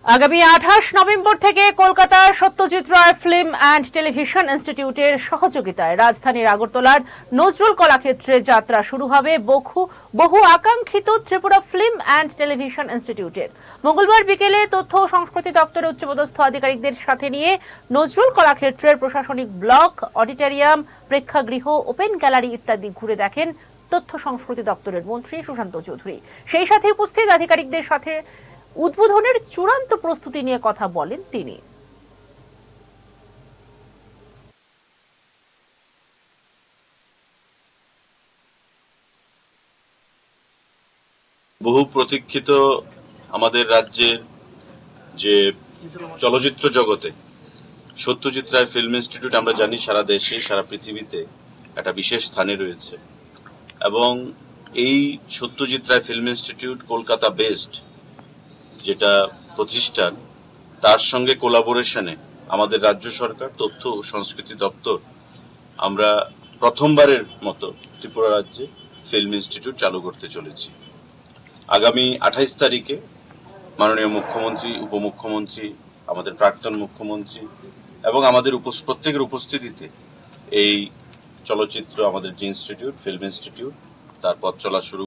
আগামী 28 নভেম্বর থেকে কলকাতার Satyajit Ray film and television ইনস্টিটিউটের সহযোগিতায় রাজধানীর আগরতলার নজরুল কলাক্ষেত্রে যাত্রা শুরু হবে বহু আকাঙ্ক্ষিত ত্রিপুরা ফিল্ম অ্যান্ড টেলিভিশন ইনস্টিটিউটের। মঙ্গলবার বিকেলে তথ্য ও সংস্কৃতি দপ্তরের উচ্চপদস্থ আধিকারিকদের সাথে নিয়ে নজরুল কলাক্ষেত্রের প্রশাসনিক ব্লক, অডিটোরিয়াম, প্রেক্ষাগৃহ, ওপেন গ্যালারি ইত্যাদি ঘুরে দেখেন তথ্য সংস্কৃতি দপ্তরের মন্ত্রী সুশান্ত চৌধুরী। সেই সাথে উপস্থিত আধিকারিকদের সাথে উদ্বোধনের চূড়ান্ত প্রস্তুতি নিয়ে কথা বলেন তিনি। বহু প্রতীক্ষিত আমাদের রাজ্যের যে চলচ্চিত্র জগতে সত্যজিৎ রায় ফিল্ম ইনস্টিটিউট, আমরা জানি সারা দেশে সারা পৃথিবীতে একটা বিশেষ স্থানে রয়েছে এবং এই Satyajit Ray film institute Kolkata based যেটা প্রতিষ্ঠান, তার সঙ্গে কোলাবোরেশনে আমাদের রাজ্য সরকার তথ্য ও সংস্কৃতি দপ্তর আমরা প্রথমবারের মতো ত্রিপুরা রাজ্যে ফিল্ম ইনস্টিটিউট চালু করতে চলেছি। আগামী 28 তারিখে মাননীয় মুখ্যমন্ত্রী, উপমুখ্যমন্ত্রী, আমাদের প্রাক্তন মুখ্যমন্ত্রী এবং আমাদের প্রত্যেকের উপস্থিতিতে এই চলচ্চিত্র আমাদের যে ইনস্টিটিউট ফিল্ম ইনস্টিটিউট তার পথ চলা শুরু